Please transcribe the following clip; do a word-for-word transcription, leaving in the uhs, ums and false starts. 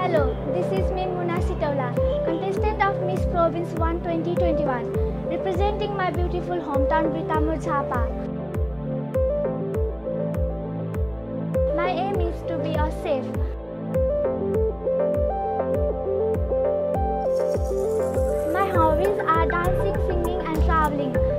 Hello, this is me Sitoula, contestant of Miss Province one twenty twenty-one, representing my beautiful hometown Jhapa. My aim is to be a safe. My hobbies are dancing, singing and traveling.